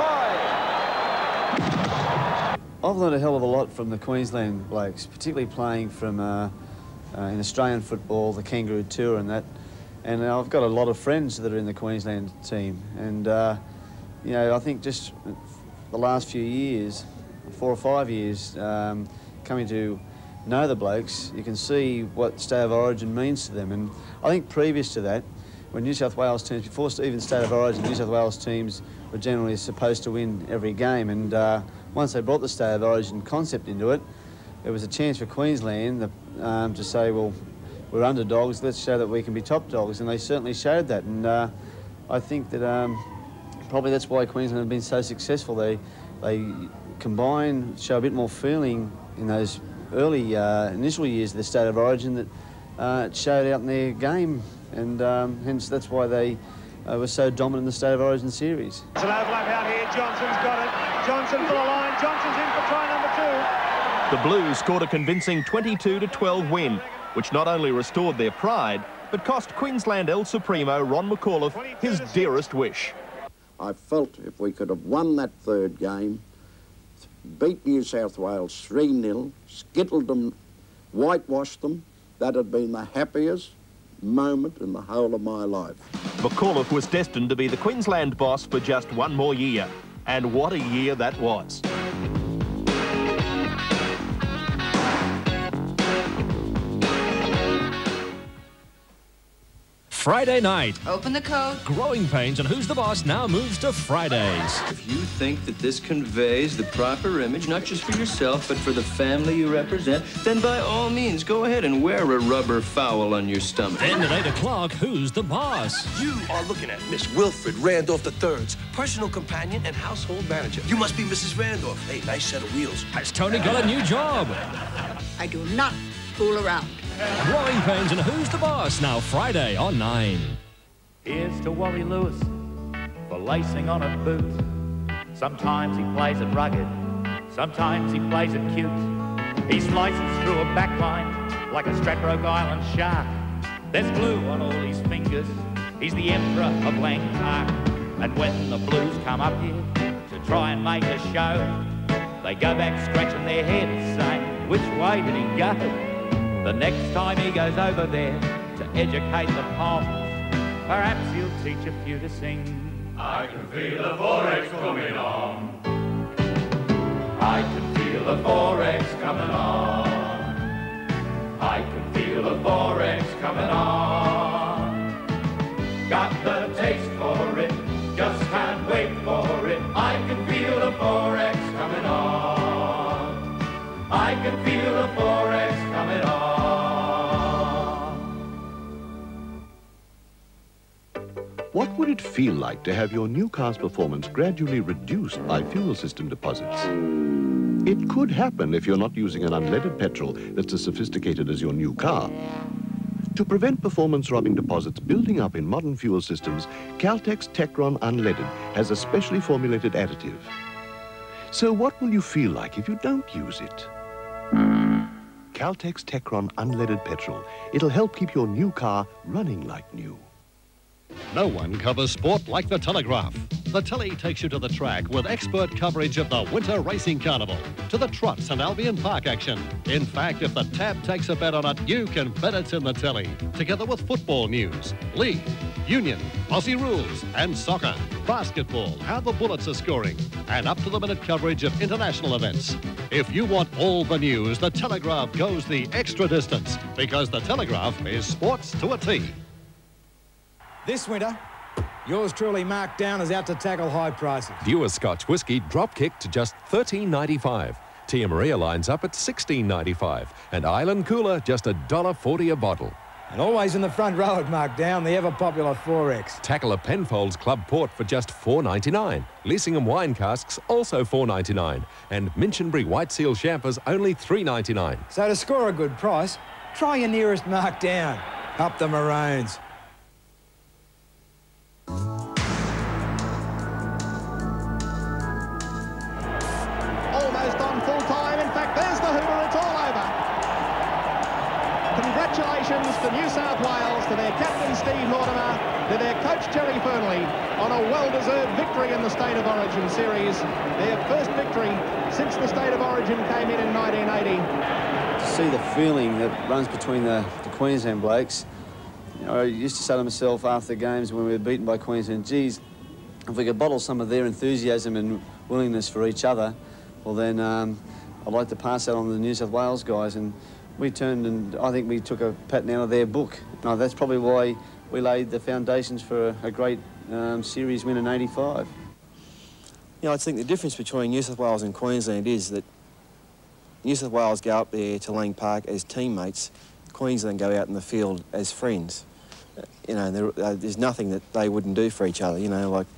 try. I've learned a hell of a lot from the Queensland blokes, particularly playing from in Australian football, the Kangaroo Tour and that. And I've got a lot of friends that are in the Queensland team. And, you know, I think just the last few years, 4 or 5 years, coming to know the blokes, you can see what State of Origin means to them. And I think previous to that, when New South Wales teams, before even State of Origin, New South Wales teams were generally supposed to win every game. And once they brought the State of Origin concept into it, there was a chance for Queensland to say, well, we're underdogs, let's show that we can be top dogs. And they certainly showed that. And I think that probably that's why Queensland have been so successful. They combine, show a bit more feeling in those early initial years of the State of Origin that it showed out in their game, and hence that's why they were so dominant in the State of Origin series. It's an overlap out here. Johnson's got it. Johnson for the line. Johnson's in for try number 2. The Blues scored a convincing 22-12 win, which not only restored their pride, but cost Queensland El Supremo Ron McCauliffe his dearest wish. I felt if we could have won that third game, beat New South Wales 3-0, skittled them, whitewashed them, that had been the happiest moment in the whole of my life. McCauliffe was destined to be the Queensland boss for just one more year. And what a year that was. Friday night. Open the code. Growing Pains and Who's the Boss now moves to Fridays. If you think that this conveys the proper image, not just for yourself, but for the family you represent, then by all means, go ahead and wear a rubber fowl on your stomach. Then at 8 o'clock, Who's the Boss? You are looking at Miss Wilfred Randolph III's personal companion and household manager. You must be Mrs. Randolph. Hey, nice set of wheels. Has Tony got a new job? I do not fool around. Growing Pains and Who's the Boss now Friday on 9. Here's to Wally Lewis for lacing on a boot. Sometimes he plays it rugged, sometimes he plays it cute. He slices through a backline like a Stradbroke Island shark. There's glue on all his fingers, he's the emperor of Lang Park. And when the Blues come up here to try and make a show, They go back scratching their heads, saying, which way did he go? The next time he goes over there to educate the ponds, perhaps he'll teach a few to sing. I can feel the 4X coming on. I can feel the 4X coming on. I can feel the 4X coming on. Got the taste for it, just can't wait for it. I can feel the 4X coming on. I can feel the 4X coming on. What would it feel like to have your new car's performance gradually reduced by fuel system deposits? It could happen if you're not using an unleaded petrol that's as sophisticated as your new car. To prevent performance robbing deposits building up in modern fuel systems, Caltex Techron Unleaded has a specially formulated additive. So what will you feel like if you don't use it? Caltex Techron Unleaded Petrol. It'll help keep your new car running like new. No one covers sport like the Telegraph. The Telly takes you to the track with expert coverage of the Winter Racing Carnival, to the Trots and Albion Park action. In fact, if the Tab takes a bet on it, you can bet it's in the Telly, together with football news, league, union, Aussie rules and soccer, basketball, how the Bullets are scoring, and up-to-the-minute coverage of international events. If you want all the news, the Telegraph goes the extra distance, because the Telegraph is sports to a T. This winter, yours truly, Mark Down, is out to tackle high prices. Viewer Scotch Whisky drop kick to just $13.95. Tia Maria lines up at $16.95. And Island Cooler just $1.40 a bottle. And always in the front row at Mark Down, the ever-popular 4X. Tackle a Penfolds Club Port for just $4.99. Leasingham wine casks also $4.99. And Minchinbury White Seal Champers only $3.99. So to score a good price, try your nearest Mark Down. Up the Maroons. Almost on full time. In fact, there's the hooter. It's all over. Congratulations to New South Wales, to their captain Steve Mortimer, to their coach Jerry Fernley on a well-deserved victory in the State of Origin series. Their first victory since the State of Origin came in 1980. To see the feeling that runs between the Queensland blokes, you know, I used to say to myself after games when we were beaten by Queensland, geez, if we could bottle some of their enthusiasm and willingness for each other, well then I'd like to pass that on to the New South Wales guys. And we turned, and I think we took a pattern out of their book. No, that's probably why we laid the foundations for a great series win in '85. You know, I think the difference between New South Wales and Queensland is that New South Wales go up there to Lang Park as teammates, Queensland go out in the field as friends. You know, there's nothing that they wouldn't do for each other. You know, like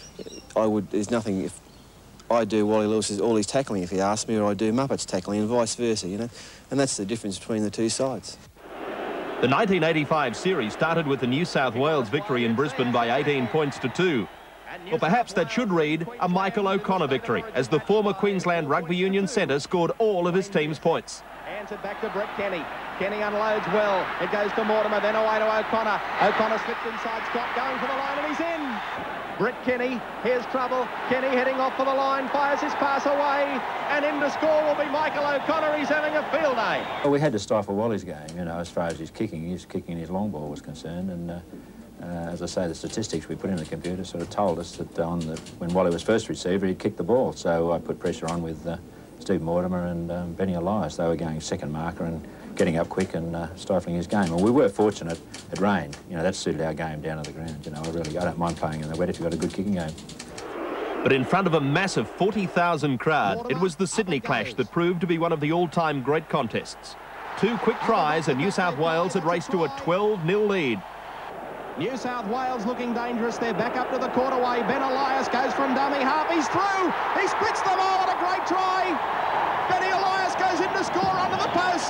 there's nothing if I do Wally Lewis's all his tackling if he asks me, or I do Muppets tackling, and vice versa. You know, and that's the difference between the two sides. The 1985 series started with the New South Wales victory in Brisbane by 18 points to 2. Or perhaps that should read a Michael O'Connor victory, as the former Queensland Rugby Union centre scored all of his team's points. Hands it back to Brett Kenny. Kenny unloads well. It goes to Mortimer, then away to O'Connor. O'Connor slips inside Scott, going for the line, and he's in. Brett Kenny, here's trouble. Kenny heading off for the line, fires his pass away, and in to score will be Michael O'Connor. He's having a field day. Well, we had to stifle Wally's game, you know, as far as his kicking and his long ball was concerned. And as I say, the statistics we put in the computer sort of told us that when Wally was first receiver, he'd kicked the ball. So I put pressure on with Steve Mortimer and Benny Elias. They were going second marker and getting up quick and stifling his game. And we were fortunate it rained. You know, that suited our game down to the ground. You know, I don't mind playing in the wet if you've got a good kicking game. But in front of a massive 40,000 crowd, it was the Sydney clash that proved to be one of the all-time great contests. 2 quick tries and New South Wales had raced to a 12-0 lead. New South Wales looking dangerous. They're back up to the quarterway. Ben Elias goes from dummy half. He's through. He splits them all. What a great try. Benny Elias goes in to score under the post.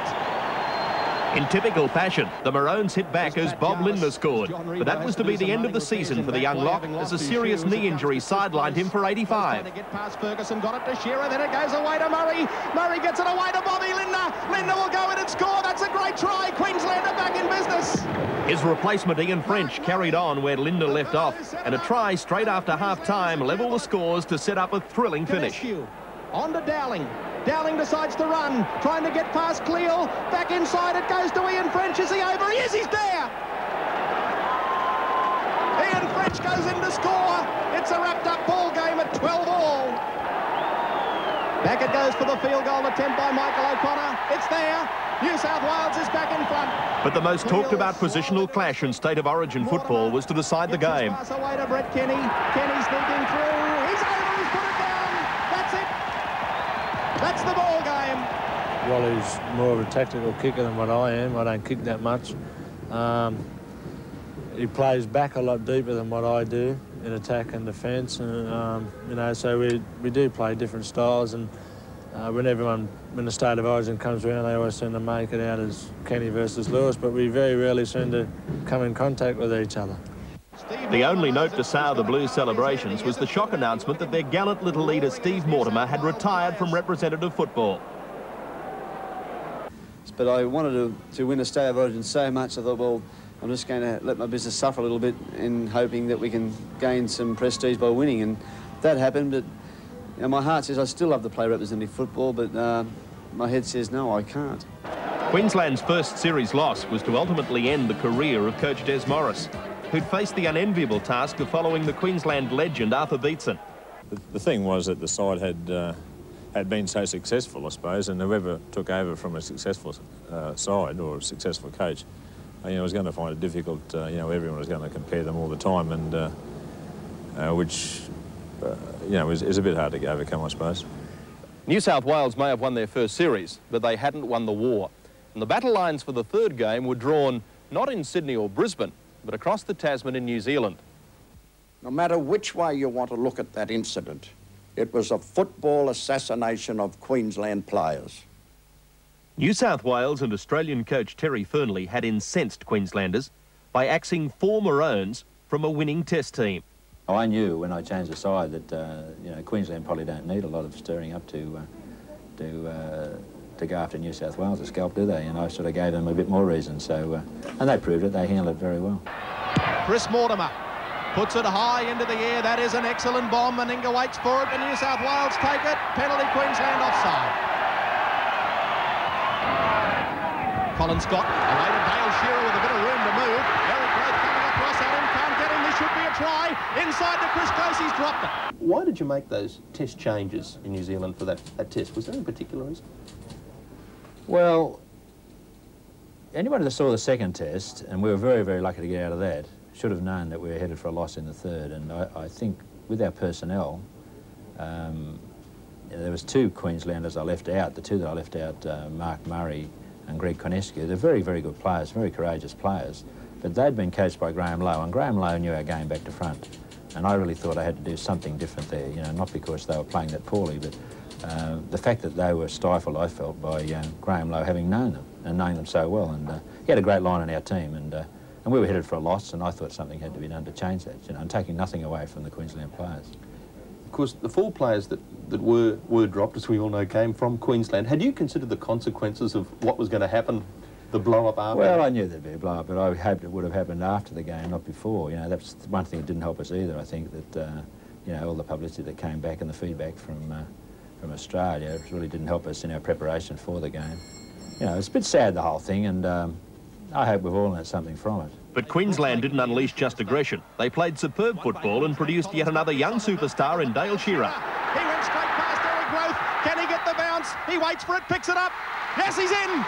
In typical fashion, the Maroons hit back as Bob Lindner scored. But that was to be the end of the season for the young lock, as a serious knee injury sidelined him for 85. To get past Ferguson, got it to Shearer, then it goes away to Murray. Murray gets it away to Bobby Lindner. Lindner will go in and score. That's a great try. Queensland are back in business. His replacement, Ian French, carried on where Lindner left off, and a try straight after half-time levelled the scores to set up a thrilling finish. On to Dowling. Dowling decides to run, trying to get past Cleal. Back inside it goes to Ian French. Is he over? He is, he's there! Ian French goes in to score. It's a wrapped-up ball game at 12-all. Back it goes for the field goal attempt by Michael O'Connor. It's there. New South Wales is back in front. But the most talked-about positional clash in State of Origin football was to decide the game. Pass away to Brett Kenny. Kenny sneaking through. He's over. He's put it down. That's it. That's the ball game. Wally's more of a tactical kicker than what I am. I don't kick that much. He plays back a lot deeper than what I do in attack and defence, and you know, so we do play different styles. And when the State of Origin comes around, they always seem to make it out as Kenny versus Lewis, but we very rarely seem to come in contact with each other. The only note to sour the Blues celebrations was the shock announcement that their gallant little leader Steve Mortimer had retired from representative football. But I wanted to win a State of Origin so much, I thought, well, I'm just going to let my business suffer a little bit in hoping that we can gain some prestige by winning. And that happened, but you know, my heart says I still love to play representative football, but my head says no, I can't. Queensland's first series loss was to ultimately end the career of coach Des Morris, who'd faced the unenviable task of following the Queensland legend Arthur Beetson. The thing was that the side had been so successful, I suppose, and whoever took over from a successful side or a successful coach, you know, was going to find it difficult. You know, everyone was going to compare them all the time, and which you know is a bit hard to overcome, I suppose. New South Wales may have won their first series, but they hadn't won the war. And the battle lines for the third game were drawn not in Sydney or Brisbane, but across the Tasman in New Zealand. No matter which way you want to look at that incident, it was a football assassination of Queensland players. New South Wales and Australian coach Terry Fernley had incensed Queenslanders by axing 4 Maroons from a winning test team. I knew when I changed the side that you know, Queensland probably don't need a lot of stirring up to go after New South Wales to scalp, do they? And I sort of gave them a bit more reason. So and they proved it. They handled it very well. Chris Mortimer puts it high into the air. That is an excellent bomb. Meninga waits for it, and New South Wales take it. Penalty, Queensland offside. Colin Scott away to Dale Shearer with a bit of room to move. Eric Roth coming across at him, can't get him. This should be a try. Inside to Chris Close, he's dropped it. Why did you make those test changes in New Zealand for that test? Was there any particular reason? Well, anybody that saw the second test, and we were very, very lucky to get out of that, should have known that we were headed for a loss in the third. And I think with our personnel, there was 2 Queenslanders I left out. The 2 that I left out, Mark Murray and Greg Conescu. They're very, very good players, very courageous players. But they'd been coached by Graham Lowe, and Graham Lowe knew our game back to front. And I really thought I had to do something different there, you know, not because they were playing that poorly, but the fact that they were stifled, I felt, by Graham Lowe having known them and knowing them so well. And he had a great line in our team, and we were headed for a loss, and I thought something had to be done to change that, you know, and taking nothing away from the Queensland players. Of course, the 4 players that were dropped, as we all know, came from Queensland. Had you considered the consequences of what was going to happen, the blow-up after? Well, I knew there'd be a blow-up, but I hoped it would have happened after the game, not before. You know, that's one thing that didn't help us either. I think that, you know, all the publicity that came back and the feedback from Australia really didn't help us in our preparation for the game. You know, it's a bit sad, the whole thing, and I hope we've all learned something from it. But Queensland didn't unleash just aggression. They played superb football and produced yet another young superstar in Dale Shearer. He went straight past Eric Roth. Can he get the bounce? He waits for it, picks it up. Yes, he's in.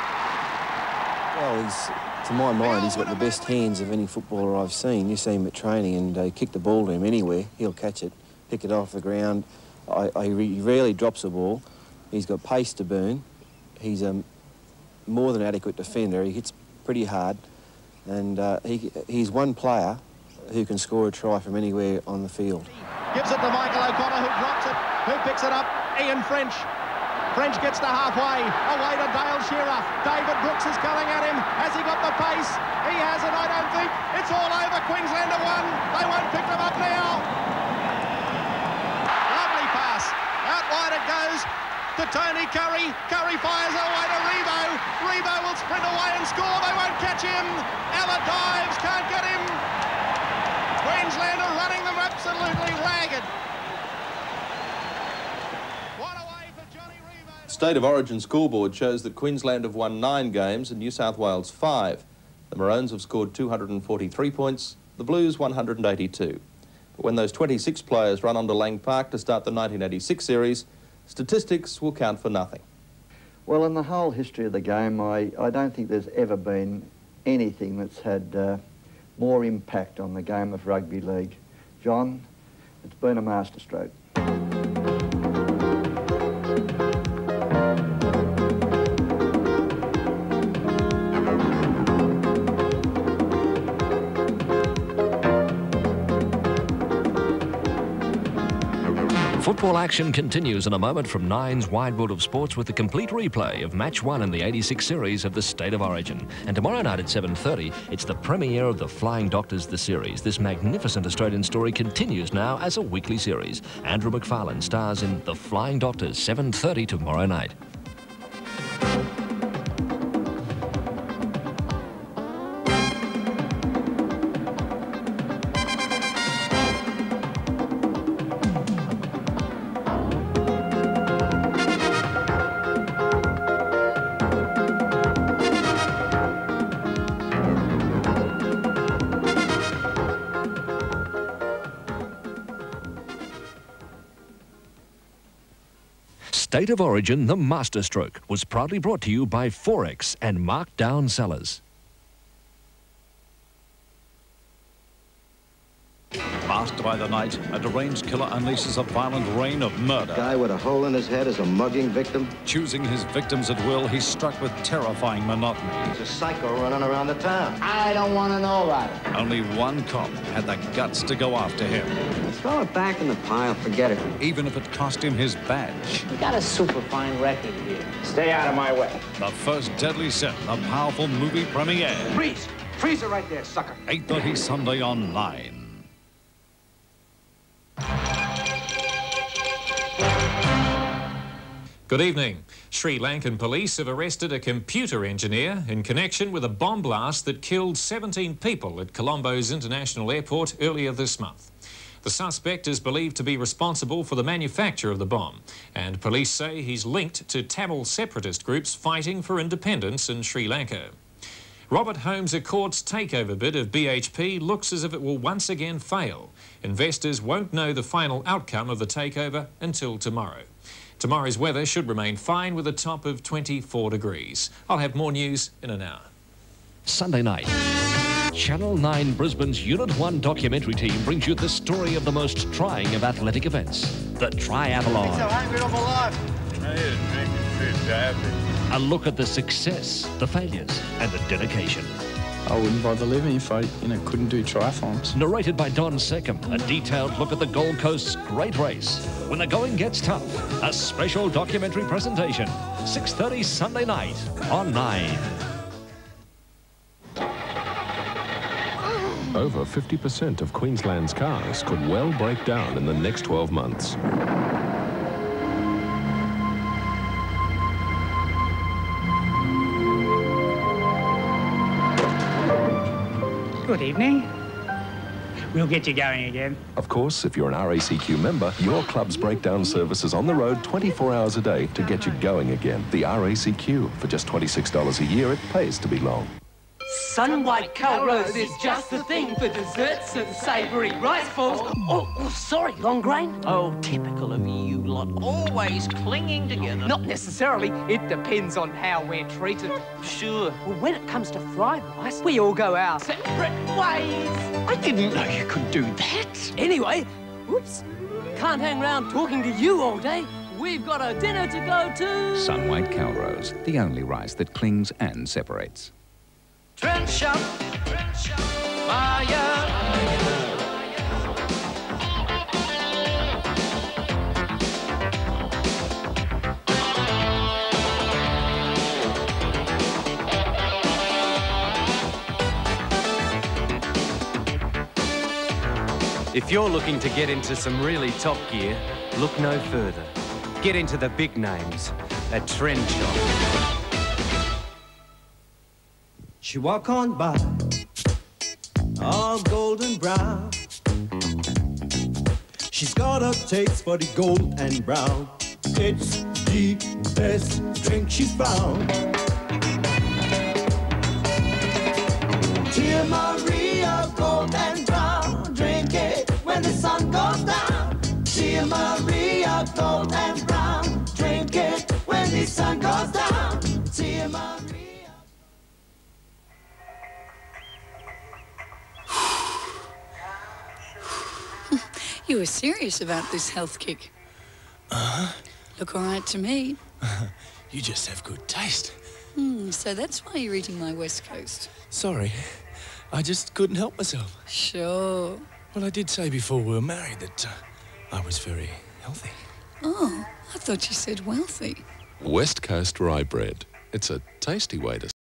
Well, to my mind, he's got the best hands of any footballer I've seen. You see him at training, and kick the ball to him anywhere. He'll catch it, pick it off the ground. He rarely drops a ball. He's got pace to burn. He's a more than adequate defender. He hits pretty hard. And he's one player who can score a try from anywhere on the field. Gives it to Michael O'Connor, who drops it, who picks it up. Ian French. French gets to halfway, away to Dale Shearer. David Brooks is coming at him. Has he got the pace? He hasn't, I don't think. It's all over. Queensland have won. They won't pick them up now. Lovely pass. Out wide it goes to Tony Curry. Curry fires away to Rebo. Rebo will sprint away and score. They won't catch him. Ella dives, can't get him. Queensland are running them absolutely ragged. What away State of Origin scoreboard shows that Queensland have won 9 games and New South Wales 5. The Maroons have scored 243 points, the Blues 182. But when those 26 players run onto Lang Park to start the 1986 series, statistics will count for nothing. Well, in the whole history of the game, I don't think there's ever been anything that's had more impact on the game of rugby league. John, it's been a masterstroke. Football action continues in a moment from 9's Wide World of Sports with the complete replay of Match 1 in the 86 series of the State of Origin. And tomorrow night at 7:30, it's the premiere of The Flying Doctors, the series. This magnificent Australian story continues now as a weekly series. Andrew McFarlane stars in The Flying Doctors, 7:30 tomorrow night. State of Origin, the masterstroke, was proudly brought to you by Forex and markdown sellers. Masked by the night, a deranged killer unleashes a violent rain of murder. Guy with a hole in his head is a mugging victim. Choosing his victims at will, he's struck with terrifying monotony. He's a psycho running around the town. I don't want to know about it. Only one cop had the guts to go after him. Throw it back in the pile, forget it. Even if it cost him his badge. We got a super fine record here. Stay out of my way. The first deadly set, a powerful movie premiere. Freeze! Freeze it right there, sucker. 8:30 Sunday on 9. Good evening. Sri Lankan police have arrested a computer engineer in connection with a bomb blast that killed 17 people at Colombo's International Airport earlier this month. The suspect is believed to be responsible for the manufacture of the bomb, and police say he's linked to Tamil separatist groups fighting for independence in Sri Lanka. Robert Holmes Accord's takeover bid of BHP looks as if it will once again fail. Investors won't know the final outcome of the takeover until tomorrow. Tomorrow's weather should remain fine with a top of 24 degrees. I'll have more news in an hour. Sunday night, Channel 9 Brisbane's Unit 1 documentary team brings you the story of the most trying of athletic events, the triathlon. So hungry of a life. A look at the success, the failures, and the dedication. I wouldn't bother living if I, couldn't do triathlons. Narrated by Don Seckham, a detailed look at the Gold Coast's great race. When the going gets tough, a special documentary presentation. 6:30 Sunday night on 9. Over 50% of Queensland's cars could well break down in the next 12 months. Good evening. We'll get you going again. Of course, if you're an RACQ member, your club's breakdown service is on the road 24 hours a day to get you going again. The RACQ. For just $26 a year, it pays to belong. Sun-white cow roast is just the thing for desserts and savoury rice balls. Oh, sorry, long grain. Oh, typical of you lot, always clinging together. Not necessarily. It depends on how we're treated. Sure. Well, when it comes to fried rice, we all go our separate ways. I didn't know you could do that. Anyway, whoops, can't hang around talking to you all day. We've got a dinner to go to. Sun-white Calrose, the only rice that clings and separates. Trench up, fire. If you're looking to get into some really top gear, look no further. Get into the big names at Trend Shop. She walk on by, all golden brown. She's got a taste for the gold and brown. It's the best drink she found. Tia Maria, gold and brown, drink it when the sun goes down. Tia Maria, gold and brown, drink it when the sun goes down. Tia Maria. You were serious about this health kick. Uh-huh. Look all right to me. You just have good taste. So that's why you're eating my West Coast. Sorry, I just couldn't help myself. Sure. Well, I did say before we were married that I was very healthy. Oh, I thought you said wealthy. West Coast rye bread. It's a tasty way to